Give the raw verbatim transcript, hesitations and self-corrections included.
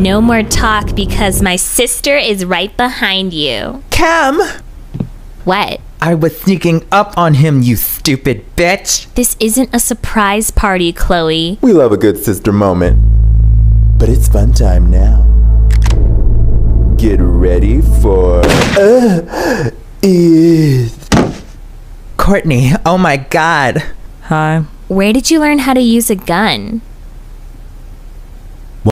No more talk because my sister is right behind you. Cam! What? I was sneaking up on him, you stupid bitch! This isn't a surprise party, Chloe. We love a good sister moment. But it's fun time now. Get ready for... Uh, is... Courtney, oh my god. Hi. Where did you learn how to use a gun?